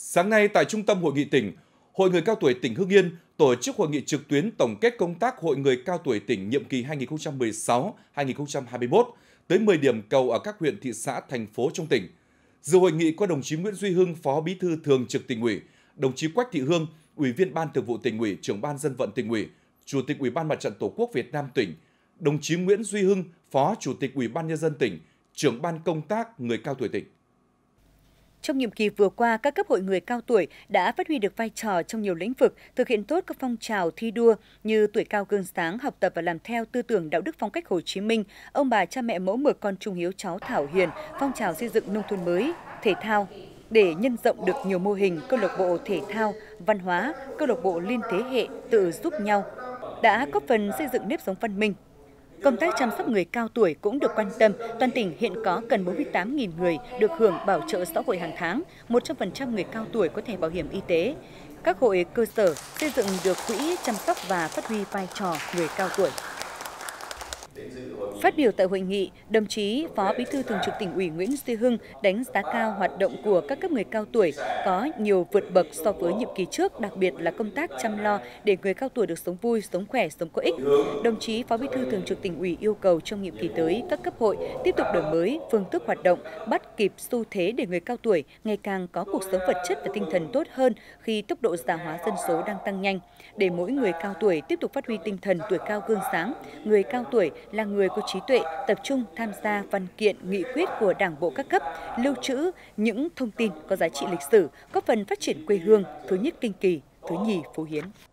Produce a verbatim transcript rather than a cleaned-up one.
Sáng nay tại Trung tâm Hội nghị tỉnh, Hội người cao tuổi tỉnh Hưng Yên tổ chức hội nghị trực tuyến tổng kết công tác Hội người cao tuổi tỉnh nhiệm kỳ hai nghìn không trăm mười sáu đến hai nghìn không trăm hai mươi mốt tới mười điểm cầu ở các huyện, thị xã, thành phố trong tỉnh. Dự hội nghị có đồng chí Nguyễn Duy Hưng, Phó Bí thư Thường trực Tỉnh ủy, đồng chí Quách Thị Hương, Ủy viên Ban Thường vụ Tỉnh ủy, Trưởng ban Dân vận Tỉnh ủy, Chủ tịch Ủy ban Mặt trận Tổ quốc Việt Nam tỉnh, đồng chí Nguyễn Duy Hưng, Phó Chủ tịch Ủy ban Nhân dân tỉnh, Trưởng ban công tác người cao tuổi tỉnh. Trong nhiệm kỳ vừa qua, các cấp hội người cao tuổi đã phát huy được vai trò trong nhiều lĩnh vực, thực hiện tốt các phong trào thi đua như tuổi cao gương sáng, học tập và làm theo tư tưởng đạo đức phong cách Hồ Chí Minh, ông bà cha mẹ mẫu mực con trung hiếu cháu thảo hiền, phong trào xây dựng nông thôn mới, thể thao. Để nhân rộng được nhiều mô hình câu lạc bộ thể thao, văn hóa, câu lạc bộ liên thế hệ tự giúp nhau, đã góp phần xây dựng nếp sống văn minh. Công tác chăm sóc người cao tuổi cũng được quan tâm. Toàn tỉnh hiện có gần bốn mươi tám nghìn người được hưởng bảo trợ xã hội hàng tháng, một trăm phần trăm người cao tuổi có thẻ bảo hiểm y tế. Các hội cơ sở xây dựng được quỹ chăm sóc và phát huy vai trò người cao tuổi. Phát biểu tại hội nghị, đồng chí Phó Bí thư Thường trực Tỉnh ủy Nguyễn Duy Hưng đánh giá cao hoạt động của các cấp người cao tuổi có nhiều vượt bậc so với nhiệm kỳ trước, đặc biệt là công tác chăm lo để người cao tuổi được sống vui, sống khỏe, sống có ích. Đồng chí Phó Bí thư Thường trực Tỉnh ủy yêu cầu trong nhiệm kỳ tới, các cấp hội tiếp tục đổi mới phương thức hoạt động, bắt kịp xu thế để người cao tuổi ngày càng có cuộc sống vật chất và tinh thần tốt hơn khi tốc độ già hóa dân số đang tăng nhanh. Để mỗi người cao tuổi tiếp tục phát huy tinh thần tuổi cao gương sáng, người cao tuổi là người có trí tuệ, tập trung tham gia văn kiện, nghị quyết của Đảng bộ các cấp, lưu trữ những thông tin có giá trị lịch sử, góp phần phát triển quê hương, thứ nhất Kinh Kỳ, thứ nhì Phú Hiến.